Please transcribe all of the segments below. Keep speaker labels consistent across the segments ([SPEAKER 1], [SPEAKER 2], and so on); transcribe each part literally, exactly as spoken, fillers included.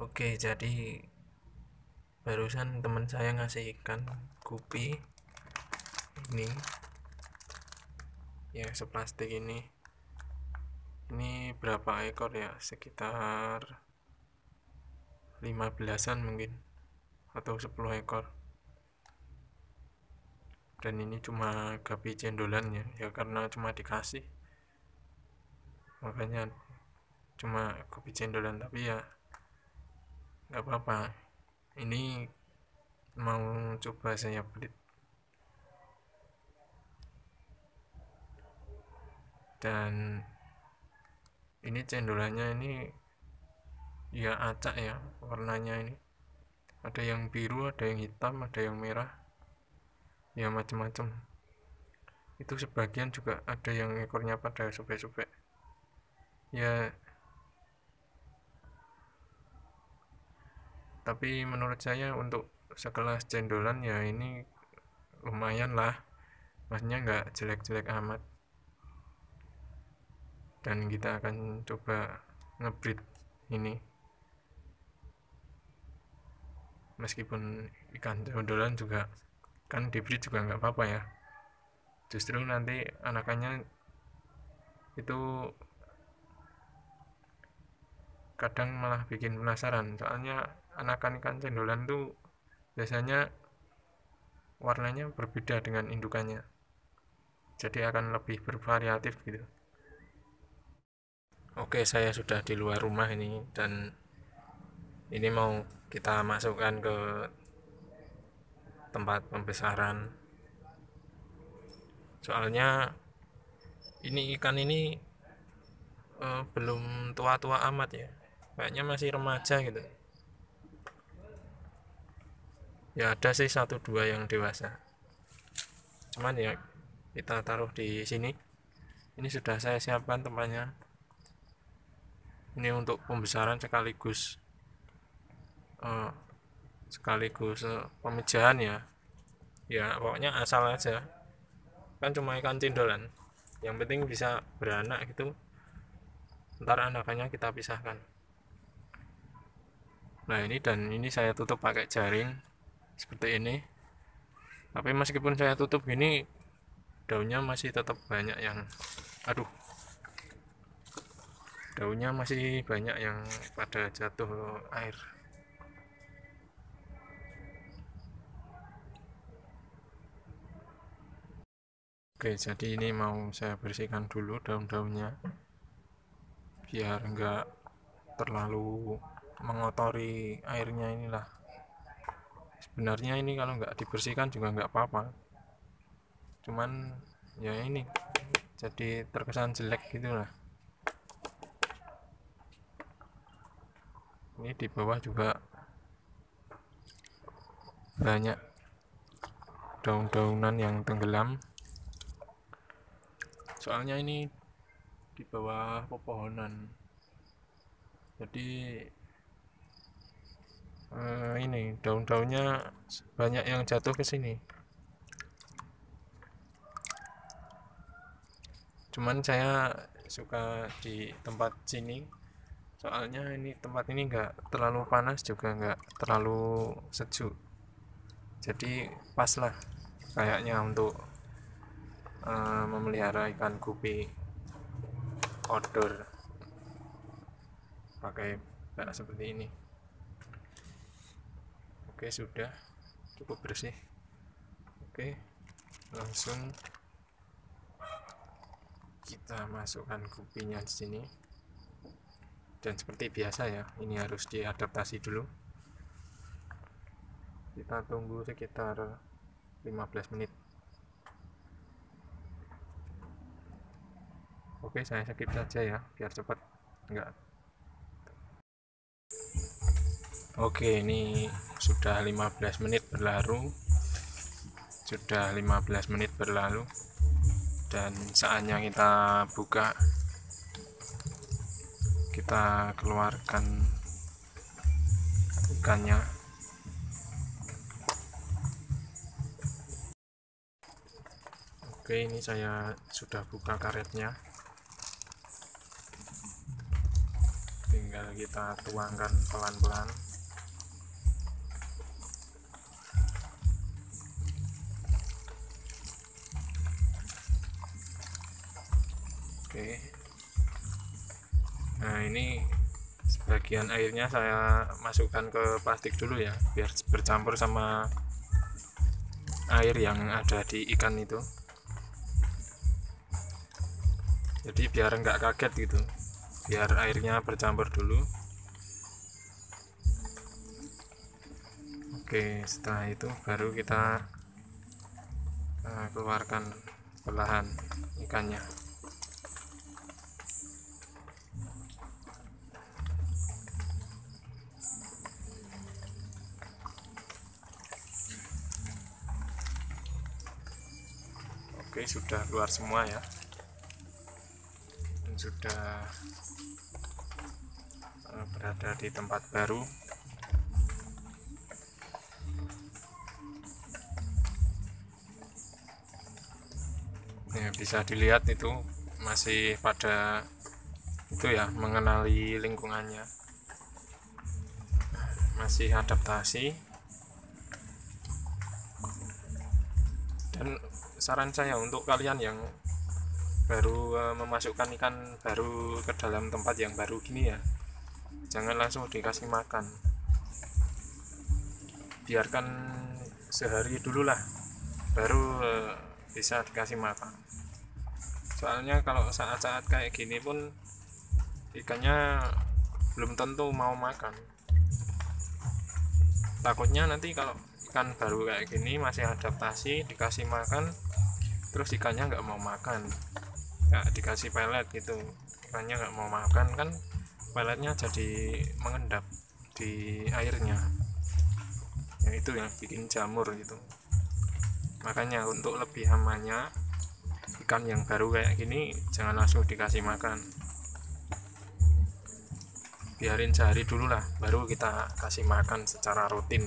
[SPEAKER 1] Oke, jadi barusan teman saya ngasih ikan gupi ini yang seplastik ini. Ini berapa ekor ya? Sekitar lima belasan mungkin atau sepuluh ekor. Dan ini cuma gapi cendolannya ya, karena cuma dikasih. Makanya cuma gupi cendolan, tapi ya nggak apa-apa. Ini mau coba saya breed. Dan ini cendolannya ini ya acak ya warnanya, ini ada yang biru, ada yang hitam, ada yang merah, ya macam-macam. Itu sebagian juga ada yang ekornya pada sobek-sobek ya, tapi menurut saya untuk sekelas cendolan ya ini lumayan lah, maksudnya nggak jelek-jelek amat. Dan kita akan coba ngebreed ini, meskipun ikan cendolan juga kan dibreed juga nggak apa-apa ya, justru nanti anakannya itu kadang malah bikin penasaran, soalnya anakan ikan cendolan tuh biasanya warnanya berbeda dengan indukannya, jadi akan lebih bervariatif gitu. Oke, saya sudah di luar rumah ini, dan ini mau kita masukkan ke tempat pembesaran. Soalnya ini ikan ini eh, belum tua-tua amat ya, kayaknya masih remaja gitu. Ya ada sih satu dua yang dewasa, cuman ya kita taruh di sini. Ini sudah saya siapkan tempatnya, ini untuk pembesaran sekaligus eh, sekaligus eh, pemejahan ya. Ya pokoknya asal aja, kan cuma ikan cendolan, yang penting bisa beranak gitu, ntar anakannya kita pisahkan. Nah ini, dan ini saya tutup pakai jaring seperti ini, tapi meskipun saya tutup gini, daunnya masih tetap banyak yang aduh daunnya masih banyak yang pada jatuh air. Oke, jadi ini mau saya bersihkan dulu daun-daunnya biar enggak terlalu mengotori airnya inilah. Sebenarnya ini kalau nggak dibersihkan juga nggak apa-apa, cuman ya ini jadi terkesan jelek gitu lah. Ini di bawah juga banyak daun-daunan yang tenggelam, soalnya ini di bawah pepohonan, jadi eh, ini daun-daunnya banyak yang jatuh ke sini. Cuman saya suka di tempat sini, soalnya ini tempat ini nggak terlalu panas juga nggak terlalu sejuk, jadi pas lah kayaknya untuk uh, memelihara ikan gupi outdoor pakai bak seperti ini. Oke, sudah cukup bersih. Oke, langsung kita masukkan gupinya di sini. Dan seperti biasa ya, ini harus diadaptasi dulu. Kita tunggu sekitar lima belas menit. Oke, saya skip saja ya biar cepat. Enggak. Oke, ini sudah lima belas menit berlalu. Sudah lima belas menit berlalu dan saatnya kita buka. Kita keluarkan ikannya. Oke, ini saya sudah buka karetnya, tinggal tinggal kita tuangkan pelan-pelan. Oke, nah ini sebagian airnya saya masukkan ke plastik dulu ya, biar bercampur sama air yang ada di ikan itu, jadi biar enggak kaget gitu, biar airnya bercampur dulu. Oke, setelah itu baru kita uh, keluarkan perlahan ikannya. Oke, sudah keluar semua ya, dan sudah uh, berada di tempat baru. Ya, bisa dilihat itu masih pada itu ya, mengenali lingkungannya, masih adaptasi. Dan saran saya untuk kalian yang baru uh, memasukkan ikan baru ke dalam tempat yang baru gini ya, jangan langsung dikasih makan, biarkan sehari dulu lah, baru uh, bisa dikasih makan. Soalnya kalau saat-saat kayak gini pun ikannya belum tentu mau makan. Takutnya nanti kalau ikan baru kayak gini masih adaptasi, dikasih makan terus ikannya nggak mau makan, nggak dikasih pelet gitu, ikannya nggak mau makan, kan peletnya jadi mengendap di airnya, ya itu yang bikin jamur gitu. Makanya untuk lebih amannya ikan yang baru kayak gini jangan langsung dikasih makan, biarin sehari dulu lah, baru kita kasih makan secara rutin.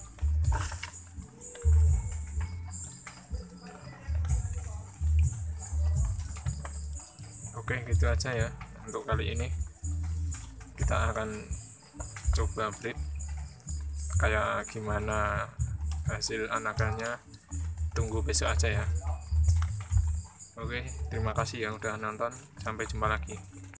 [SPEAKER 1] Oke, gitu aja ya untuk kali ini. Kita akan coba breed kayak gimana hasil anakannya, tunggu besok aja ya. Oke, terima kasih yang udah nonton, sampai jumpa lagi.